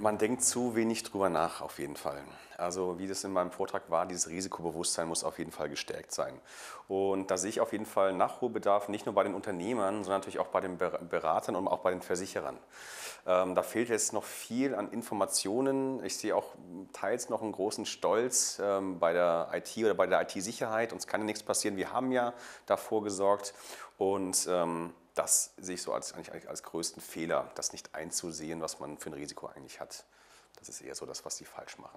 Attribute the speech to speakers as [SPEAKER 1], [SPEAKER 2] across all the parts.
[SPEAKER 1] Man denkt zu wenig drüber nach, auf jeden Fall. Also wie das in meinem Vortrag war, dieses Risikobewusstsein muss auf jeden Fall gestärkt sein. Und da sehe ich auf jeden Fall Nachholbedarf, nicht nur bei den Unternehmern, sondern natürlich auch bei den Beratern und auch bei den Versicherern. Da fehlt jetzt noch viel an Informationen. Ich sehe auch teils noch einen großen Stolz bei der IT oder bei der IT-Sicherheit. Uns kann ja nichts passieren. Wir haben ja davor gesorgt. Und das sehe ich so eigentlich als größten Fehler, das nicht einzusehen, was man für ein Risiko eigentlich hat. Das ist eher so das, was die falsch machen.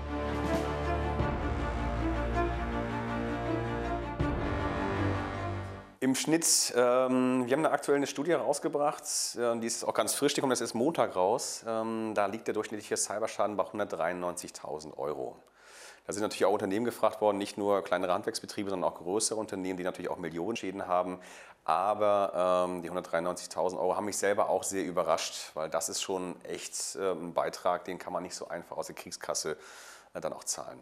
[SPEAKER 1] Im Schnitt, wir haben aktuell eine Studie rausgebracht, die ist auch ganz frisch, die kommt jetzt erst Montag raus. Da liegt der durchschnittliche Cyberschaden bei 193.000 Euro. Da sind natürlich auch Unternehmen gefragt worden, nicht nur kleinere Handwerksbetriebe, sondern auch größere Unternehmen, die natürlich auch Millionen Schäden haben. Aber die 193.000 Euro haben mich selber auch sehr überrascht, weil das ist schon echt ein Beitrag, den kann man nicht so einfach aus der Kriegskasse dann auch zahlen.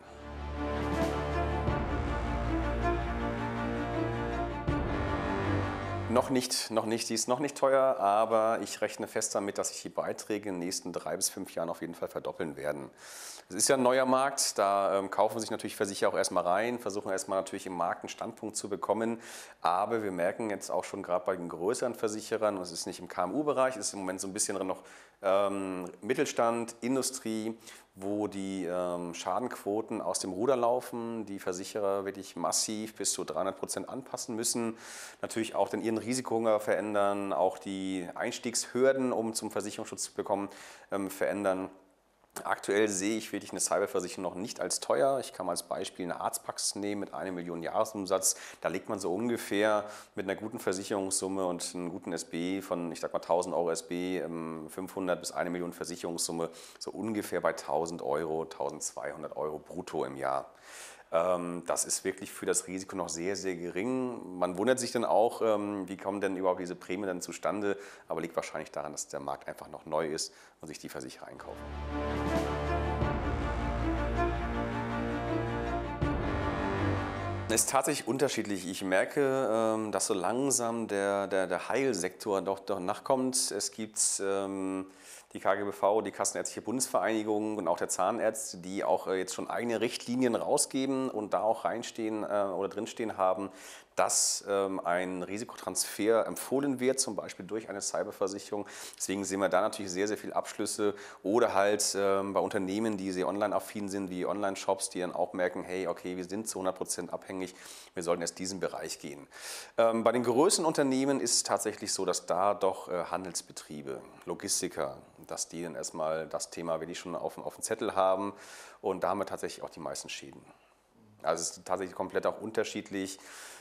[SPEAKER 1] Noch nicht, die ist noch nicht teuer, aber ich rechne fest damit, dass sich die Beiträge in den nächsten 3 bis 5 Jahren auf jeden Fall verdoppeln werden. Es ist ja ein neuer Markt, da kaufen sich natürlich Versicherer auch erstmal rein, versuchen erstmal natürlich im Markt einen Standpunkt zu bekommen, aber wir merken jetzt auch schon gerade bei den größeren Versicherern, und es ist nicht im KMU-Bereich, es ist im Moment so ein bisschen noch Mittelstand, Industrie, wo die Schadenquoten aus dem Ruder laufen, die Versicherer wirklich massiv bis zu 300% anpassen müssen, natürlich auch den ihren Risikohunger verändern, auch die Einstiegshürden, um zum Versicherungsschutz zu bekommen, verändern. Aktuell sehe ich wirklich eine Cyberversicherung noch nicht als teuer. Ich kann mal als Beispiel eine Arztpraxis nehmen mit 1 Million Jahresumsatz. Da liegt man so ungefähr mit einer guten Versicherungssumme und einem guten SB von, ich sag mal 1.000 Euro SB, 500 bis 1 Million Versicherungssumme, so ungefähr bei 1.000 Euro, 1.200 Euro brutto im Jahr. Das ist wirklich für das Risiko noch sehr, sehr gering. Man wundert sich dann auch, wie kommen denn überhaupt diese Prämien dann zustande, aber liegt wahrscheinlich daran, dass der Markt einfach noch neu ist und sich die Versicherer einkaufen. Es ist tatsächlich unterschiedlich. Ich merke, dass so langsam der Heilsektor doch nachkommt. Es gibt die KGBV, die Kassenärztliche Bundesvereinigung und auch der Zahnärzte, die auch jetzt schon eigene Richtlinien rausgeben und da auch reinstehen oder drinstehen haben, dass ein Risikotransfer empfohlen wird, zum Beispiel durch eine Cyberversicherung. Deswegen sehen wir da natürlich sehr, sehr viele Abschlüsse oder halt bei Unternehmen, die sehr online-affin sind, wie Online-Shops, die dann auch merken, hey, okay, wir sind zu 100% abhängig, wir sollten erst diesen Bereich gehen. Bei den größeren Unternehmen ist es tatsächlich so, dass da doch Handelsbetriebe, Logistiker, dass die dann erstmal das Thema wirklich schon auf dem Zettel haben und da haben wir tatsächlich auch die meisten Schäden. Also es ist tatsächlich komplett auch unterschiedlich.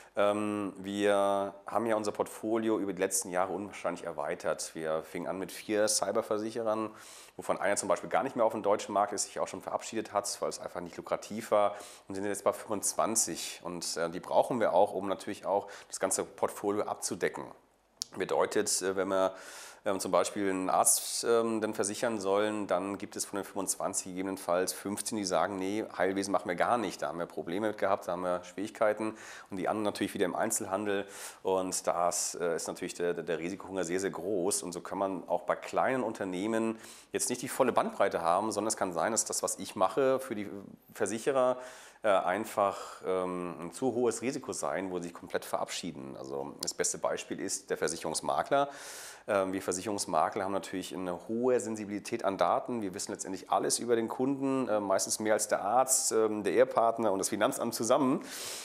[SPEAKER 1] Wir haben ja unser Portfolio über die letzten Jahre unwahrscheinlich erweitert. Wir fingen an mit 4 Cyberversicherern, wovon einer zum Beispiel gar nicht mehr auf dem deutschen Markt ist, sich auch schon verabschiedet hat, weil es einfach nicht lukrativ war, und sind jetzt bei 25. Und die brauchen wir auch, um natürlich auch das ganze Portfolio abzudecken. Bedeutet, wenn wir zum Beispiel einen Arzt dann versichern sollen, dann gibt es von den 25 gegebenenfalls 15, die sagen, nee, Heilwesen machen wir gar nicht. Da haben wir Probleme mit gehabt, da haben wir Schwierigkeiten, und die anderen natürlich wieder im Einzelhandel, und da ist natürlich der Risikohunger sehr, sehr groß, und so kann man auch bei kleinen Unternehmen jetzt nicht die volle Bandbreite haben, sondern es kann sein, dass das, was ich mache, für die Versicherer einfach ein zu hohes Risiko sein, wo sie sich komplett verabschieden. Also das beste Beispiel ist der Versicherungsmakler. Wir Versicherungsmakler haben natürlich eine hohe Sensibilität an Daten. Wir wissen letztendlich alles über den Kunden, meistens mehr als der Arzt, der Ehepartner und das Finanzamt zusammen.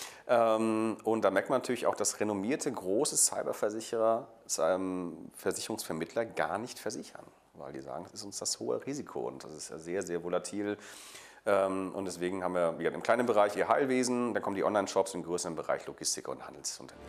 [SPEAKER 1] Und da merkt man natürlich auch, dass renommierte große Cyberversicherer, Versicherungsvermittler gar nicht versichern, weil die sagen, das ist uns das hohe Risiko und das ist ja sehr, sehr volatil. Und deswegen haben wir im kleinen Bereich ihr Heilwesen, dann kommen die Online-Shops, im größeren Bereich Logistiker und Handelsunternehmen.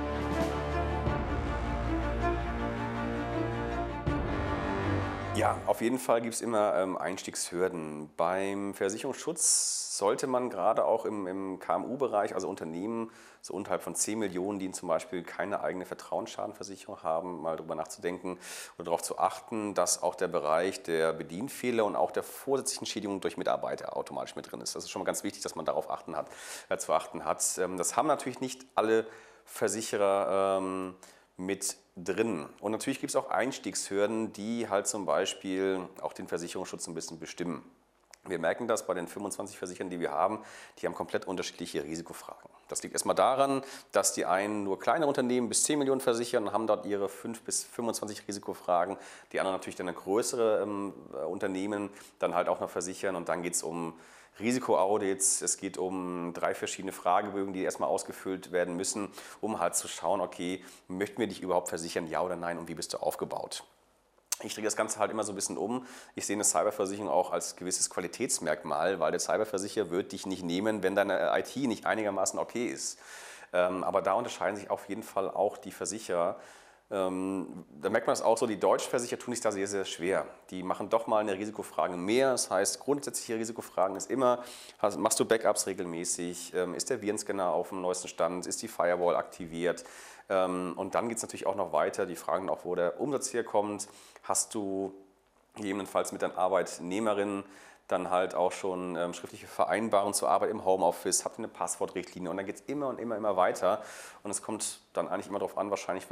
[SPEAKER 1] Ja, auf jeden Fall gibt es immer Einstiegshürden. Beim Versicherungsschutz sollte man gerade auch im KMU-Bereich, also Unternehmen so unterhalb von 10 Millionen, die zum Beispiel keine eigene Vertrauensschadenversicherung haben, mal darüber nachzudenken oder darauf zu achten, dass auch der Bereich der Bedienfehler und auch der vorsätzlichen Schädigung durch Mitarbeiter automatisch mit drin ist. Das ist schon mal ganz wichtig, dass man darauf zu achten hat. Das haben natürlich nicht alle Versicherer mit drin. Und natürlich gibt es auch Einstiegshürden, die halt zum Beispiel auch den Versicherungsschutz ein bisschen bestimmen. Wir merken das bei den 25 Versicherern, die wir haben, die haben komplett unterschiedliche Risikofragen. Das liegt erstmal daran, dass die einen nur kleine Unternehmen bis 10 Millionen versichern und haben dort ihre 5 bis 25 Risikofragen. Die anderen natürlich dann eine größere Unternehmen dann halt auch noch versichern. Und dann geht es um Risikoaudits, es geht um 3 verschiedene Fragebögen, die erstmal ausgefüllt werden müssen, um halt zu schauen, okay, möchten wir dich überhaupt versichern, ja oder nein, und wie bist du aufgebaut? Ich drehe das Ganze halt immer so ein bisschen um. Ich sehe eine Cyberversicherung auch als gewisses Qualitätsmerkmal, weil der Cyberversicherer wird dich nicht nehmen, wenn deine IT nicht einigermaßen okay ist. Aber da unterscheiden sich auf jeden Fall auch die Versicherer. Da merkt man das auch so, die deutschen Versicherer tun sich da sehr, sehr schwer. Die machen doch mal eine Risikofrage mehr. Das heißt, grundsätzliche Risikofragen ist immer, machst du Backups regelmäßig, ist der Virenscanner auf dem neuesten Stand, ist die Firewall aktiviert? Und dann geht es natürlich auch noch weiter, die fragen auch, wo der Umsatz herkommt. Hast du gegebenenfalls mit deiner Arbeitnehmerin dann halt auch schon schriftliche Vereinbarungen zur Arbeit im Homeoffice, habt ihr eine Passwortrichtlinie und dann geht es immer und immer weiter. Und es kommt dann eigentlich immer darauf an, wahrscheinlich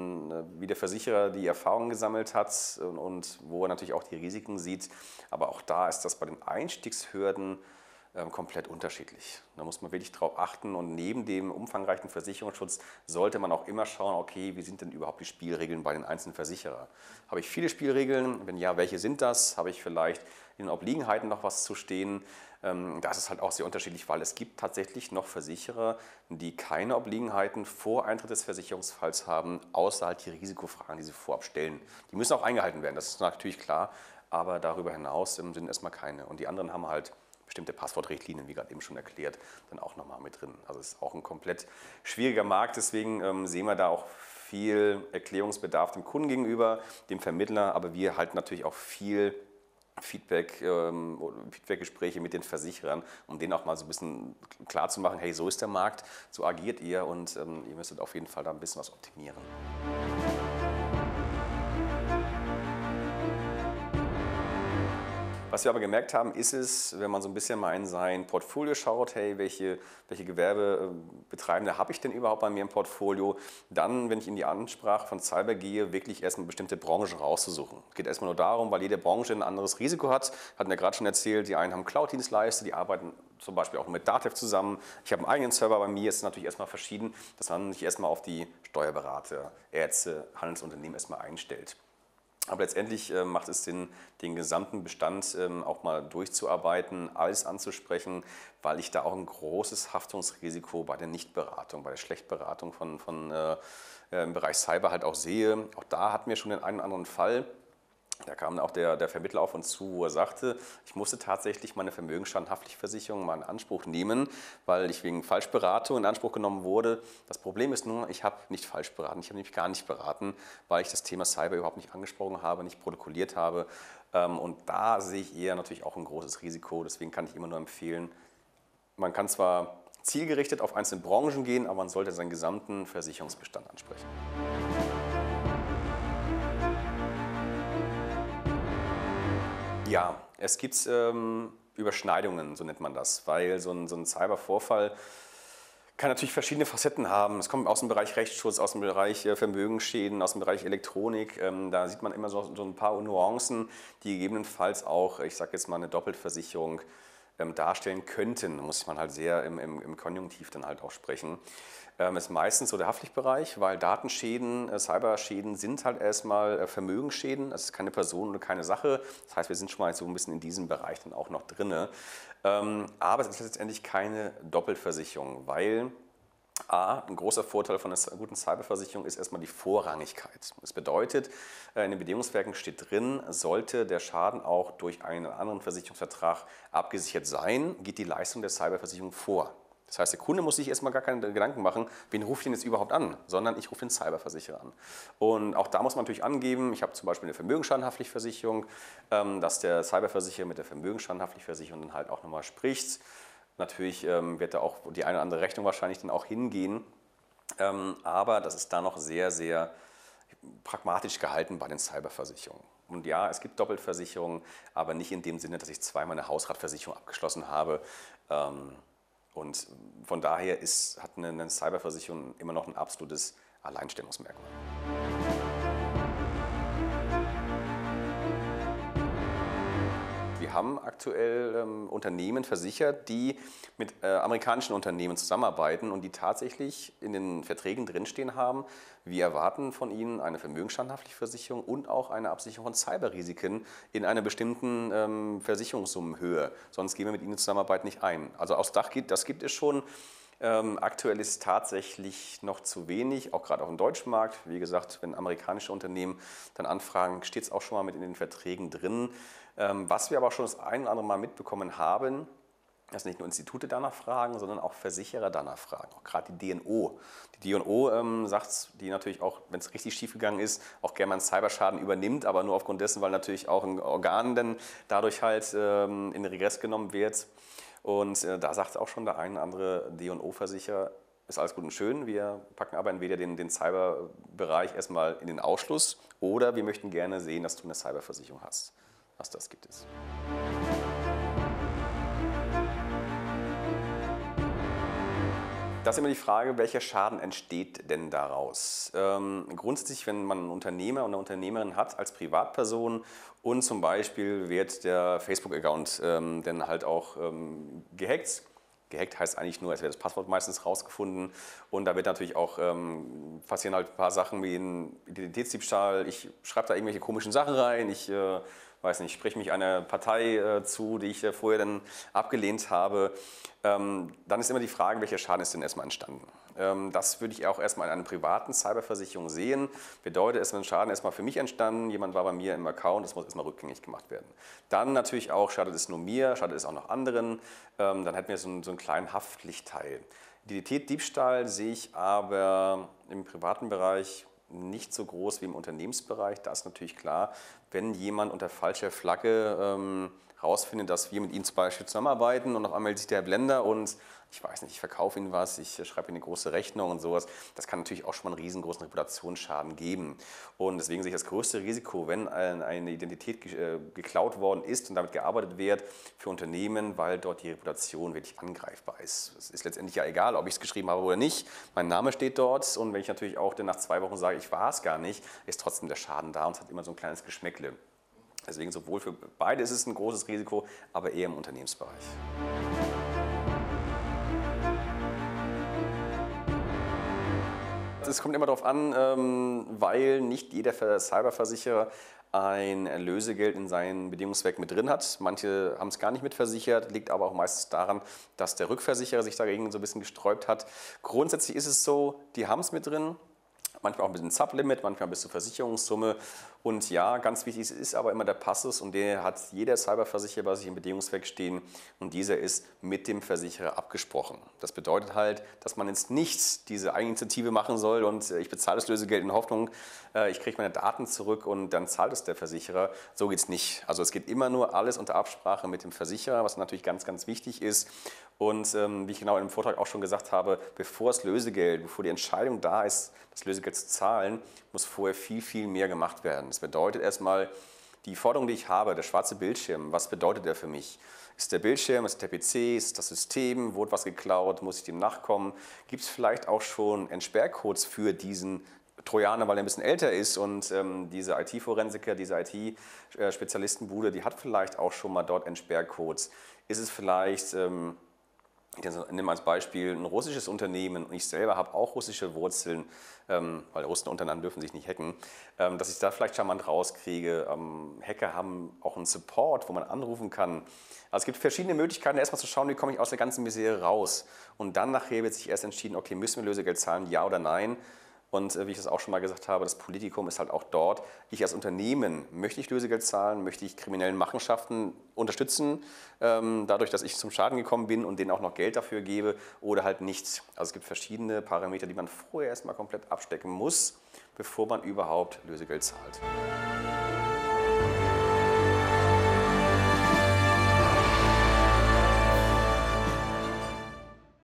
[SPEAKER 1] wie der Versicherer die Erfahrungen gesammelt hat und wo er natürlich auch die Risiken sieht. Aber auch da ist das bei den Einstiegshürden komplett unterschiedlich. Da muss man wirklich drauf achten und neben dem umfangreichen Versicherungsschutz sollte man auch immer schauen, okay, wie sind denn überhaupt die Spielregeln bei den einzelnen Versicherern? Habe ich viele Spielregeln? Wenn ja, welche sind das? Habe ich vielleicht in den Obliegenheiten noch was zu stehen? Das ist halt auch sehr unterschiedlich, weil es gibt tatsächlich noch Versicherer, die keine Obliegenheiten vor Eintritt des Versicherungsfalls haben, außer halt die Risikofragen, die sie vorab stellen. Die müssen auch eingehalten werden, das ist natürlich klar, aber darüber hinaus sind erstmal keine. Und die anderen haben halt bestimmte Passwortrichtlinien, wie gerade eben schon erklärt, dann auch nochmal mit drin. Also es ist auch ein komplett schwieriger Markt, deswegen sehen wir da auch viel Erklärungsbedarf dem Kunden gegenüber, dem Vermittler, aber wir halten natürlich auch viel Feedbackgespräche mit den Versicherern, um denen auch mal so ein bisschen klar zu machen, hey, so ist der Markt, so agiert ihr und ihr müsstet auf jeden Fall da ein bisschen was optimieren. Was wir aber gemerkt haben, ist es, wenn man so ein bisschen mal in sein Portfolio schaut, hey, welche Gewerbebetreibende habe ich denn überhaupt bei mir im Portfolio, dann, wenn ich in die Ansprache von Cyber gehe, wirklich erstmal bestimmte Branchen rauszusuchen. Es geht erstmal nur darum, weil jede Branche ein anderes Risiko hat. Hatten wir gerade schon erzählt, die einen haben Cloud-Dienstleister, die arbeiten zum Beispiel auch mit Datev zusammen. Ich habe einen eigenen Server bei mir, ist natürlich erstmal verschieden, dass man sich erstmal auf die Steuerberater, Ärzte, Handelsunternehmen erstmal einstellt. Aber letztendlich macht es Sinn, den gesamten Bestand auch mal durchzuarbeiten, alles anzusprechen, weil ich da auch ein großes Haftungsrisiko bei der Nichtberatung, bei der Schlechtberatung im Bereich Cyber halt auch sehe. Auch da hatten wir schon den einen oder anderen Fall. Da kam auch der Vermittler auf uns zu, wo er sagte, ich musste tatsächlich meine Vermögensschadenhaftpflichtversicherung mal in Anspruch nehmen, weil ich wegen Falschberatung in Anspruch genommen wurde. Das Problem ist nur, ich habe nicht falsch beraten, ich habe nämlich gar nicht beraten, weil ich das Thema Cyber überhaupt nicht angesprochen habe, nicht protokolliert habe. Und da sehe ich eher natürlich auch ein großes Risiko. Deswegen kann ich immer nur empfehlen, man kann zwar zielgerichtet auf einzelne Branchen gehen, aber man sollte seinen gesamten Versicherungsbestand ansprechen. Ja, es gibt Überschneidungen, so nennt man das, weil so ein Cybervorfall kann natürlich verschiedene Facetten haben. Es kommt aus dem Bereich Rechtsschutz, aus dem Bereich Vermögensschäden, aus dem Bereich Elektronik. Da sieht man immer so ein paar Nuancen, die gegebenenfalls auch, ich sage jetzt mal, eine Doppelversicherung darstellen könnten. Da muss man halt sehr im Konjunktiv dann halt auch sprechen. Ist meistens so der Haftpflichtbereich, weil Datenschäden, Cyberschäden sind halt erstmal Vermögensschäden. Das ist keine Person oder keine Sache. Das heißt, wir sind schon mal so ein bisschen in diesem Bereich dann auch noch drin. Aber es ist letztendlich keine Doppelversicherung, weil ein großer Vorteil von einer guten Cyberversicherung ist erstmal die Vorrangigkeit. Das bedeutet, in den Bedingungswerken steht drin, sollte der Schaden auch durch einen anderen Versicherungsvertrag abgesichert sein, geht die Leistung der Cyberversicherung vor. Das heißt, der Kunde muss sich erstmal gar keine Gedanken machen, wen rufe ich denn jetzt überhaupt an, sondern ich rufe den Cyberversicherer an. Und auch da muss man natürlich angeben, ich habe zum Beispiel eine Vermögensschadenhaftpflichtversicherung, dass der Cyberversicherer mit der Vermögensschadenhaftpflichtversicherung dann halt auch nochmal spricht. Natürlich wird da auch die eine oder andere Rechnung wahrscheinlich dann auch hingehen, aber das ist da noch sehr, sehr pragmatisch gehalten bei den Cyberversicherungen. Und ja, es gibt Doppelversicherungen, aber nicht in dem Sinne, dass ich zweimal eine Hausratversicherung abgeschlossen habe. Und von daher hat eine Cyberversicherung immer noch ein absolutes Alleinstellungsmerkmal. Wir haben aktuell Unternehmen versichert, die mit amerikanischen Unternehmen zusammenarbeiten und die tatsächlich in den Verträgen drinstehen haben, wir erwarten von ihnen eine Vermögensstandhaftpflichtversicherung und auch eine Absicherung von Cyberrisiken in einer bestimmten Versicherungssummenhöhe. Sonst gehen wir mit ihnen Zusammenarbeit nicht ein. Also das gibt es schon. Aktuell ist tatsächlich noch zu wenig, auch gerade auf dem deutschen Markt. Wie gesagt, wenn amerikanische Unternehmen dann anfragen, steht es auch schon mal mit in den Verträgen drin. Was wir aber auch schon das ein oder andere Mal mitbekommen haben, dass nicht nur Institute danach fragen, sondern auch Versicherer danach fragen. Auch gerade die D&O. Die D&O sagt, die natürlich auch, wenn es richtig schief gegangen ist, auch gerne mal einen Cyberschaden übernimmt, aber nur aufgrund dessen, weil natürlich auch ein Organ dann dadurch halt in den Regress genommen wird. Und da sagt auch schon der eine oder andere D&O-Versicherer, ist alles gut und schön, wir packen aber entweder den Cyberbereich erstmal in den Ausschluss oder wir möchten gerne sehen, dass du eine Cyberversicherung hast. Was das gibt es. Das ist immer die Frage, welcher Schaden entsteht denn daraus? Grundsätzlich, wenn man einen Unternehmer und eine Unternehmerin hat als Privatperson und zum Beispiel wird der Facebook-Account dann halt auch gehackt. Gehackt heißt eigentlich nur, es wird das Passwort meistens rausgefunden und da wird natürlich auch passieren halt ein paar Sachen wie ein Identitätsdiebstahl. Ich schreibe da irgendwelche komischen Sachen rein, ich weiß nicht, spreche mich einer Partei zu, die ich vorher dann abgelehnt habe. Dann ist immer die Frage, welcher Schaden ist denn erstmal entstanden? Das würde ich auch erstmal in einer privaten Cyberversicherung sehen. Bedeutet, es ist ein Schaden erstmal für mich entstanden, jemand war bei mir im Account, das muss erstmal rückgängig gemacht werden. Dann natürlich auch, schadet es nur mir, schadet es auch noch anderen, dann hätten wir so einen kleinen Haftpflichtteil. Identitätsdiebstahl sehe ich aber im privaten Bereich nicht so groß wie im Unternehmensbereich. Da ist natürlich klar, wenn jemand unter falscher Flagge herausfindet, dass wir mit ihm zum Beispiel zusammenarbeiten und auf einmal sieht der Blender und ich weiß nicht, ich verkaufe ihm was, ich schreibe ihm eine große Rechnung und sowas. Das kann natürlich auch schon mal einen riesengroßen Reputationsschaden geben. Und deswegen sehe ich das größte Risiko, wenn eine Identität geklaut worden ist und damit gearbeitet wird für Unternehmen, weil dort die Reputation wirklich angreifbar ist. Es ist letztendlich ja egal, ob ich es geschrieben habe oder nicht. Mein Name steht dort und wenn ich natürlich auch dann nach 2 Wochen sage, ich war es gar nicht, ist trotzdem der Schaden da und es hat immer so ein kleines Geschmäckle. Deswegen sowohl für beide ist es ein großes Risiko, aber eher im Unternehmensbereich. Es kommt immer darauf an, weil nicht jeder Cyberversicherer ein Lösegeld in seinem Bedingungswerk mit drin hat. Manche haben es gar nicht mitversichert, liegt aber auch meistens daran, dass der Rückversicherer sich dagegen so ein bisschen gesträubt hat. Grundsätzlich ist es so, die haben es mit drin. Manchmal auch ein bisschen Sublimit, manchmal bis zur Versicherungssumme. Und ja, ganz wichtig ist aber immer der Passus und der hat jeder Cyberversicherer bei sich im Bedingungswerk stehen und dieser ist mit dem Versicherer abgesprochen. Das bedeutet halt, dass man jetzt nicht diese Eigeninitiative machen soll und ich bezahle das Lösegeld in Hoffnung, ich kriege meine Daten zurück und dann zahlt es der Versicherer. So geht es nicht. Also es geht immer nur alles unter Absprache mit dem Versicherer, was natürlich ganz, ganz wichtig ist. Und wie ich genau im Vortrag auch schon gesagt habe, bevor die Entscheidung da ist, das Lösegeld zu zahlen, muss vorher viel, viel mehr gemacht werden. Das bedeutet erstmal, die Forderung, die ich habe, der schwarze Bildschirm, was bedeutet der für mich? Ist der Bildschirm, ist der PC, ist das System, wurde was geklaut, muss ich dem nachkommen? Gibt es vielleicht auch schon Entsperrcodes für diesen Trojaner, weil er ein bisschen älter ist und diese IT-Forensiker, diese IT-Spezialistenbude, die hat vielleicht auch schon mal dort Entsperrcodes. Ist es vielleicht... Ich nehme als Beispiel ein russisches Unternehmen und ich selber habe auch russische Wurzeln, weil Russen untereinander dürfen sich nicht hacken, dass ich da vielleicht charmant rauskriege. Hacker haben auch einen Support, wo man anrufen kann. Also es gibt verschiedene Möglichkeiten, erstmal zu schauen, wie komme ich aus der ganzen Misere raus. Und dann nachher wird sich erst entschieden, okay, müssen wir Lösegeld zahlen, ja oder nein. Und wie ich das auch schon mal gesagt habe, das Politikum ist halt auch dort. Ich als Unternehmen, möchte ich Lösegeld zahlen, möchte ich kriminellen Machenschaften unterstützen, dadurch, dass ich zum Schaden gekommen bin und denen auch noch Geld dafür gebe oder halt nicht. Also es gibt verschiedene Parameter, die man vorher erstmal komplett abstecken muss, bevor man überhaupt Lösegeld zahlt.